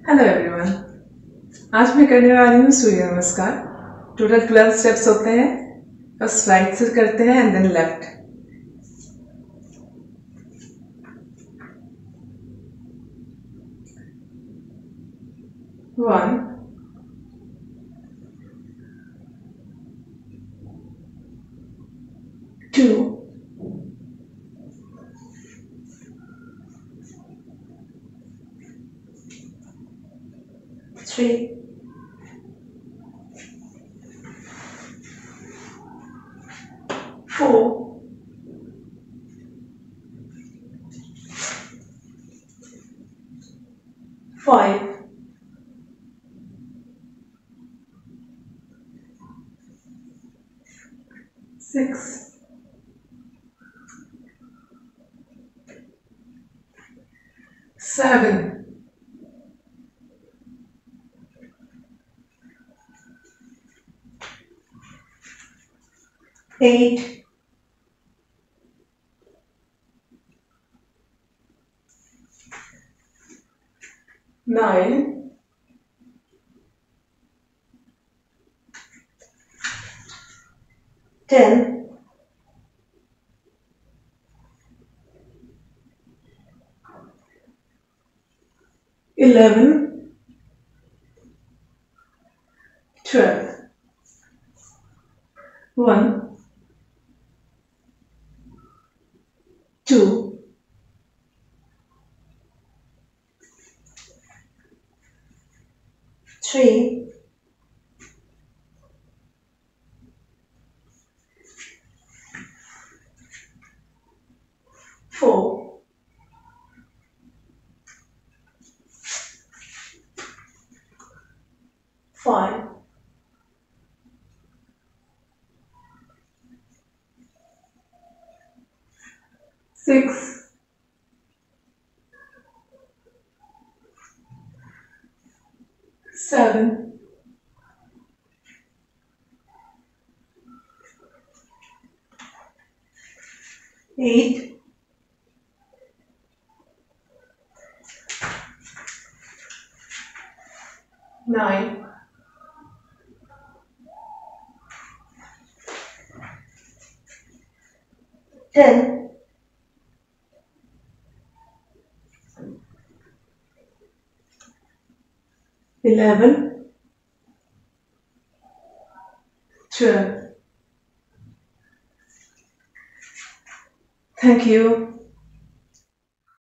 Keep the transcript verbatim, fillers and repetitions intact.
Hello everyone. आज मैं करने वाली हूँ सूर्य नमस्कार। टोटल ट्वेल्व स्टेप्स होते हैं। फर्स्ट राइट से करते हैं and then left. One, two, three, four, five, six, seven, eight, nine, ten, eleven, twelve. One, two, three, four, five, six, seven, eight, nine, ten, eleven, twelve. Thank you.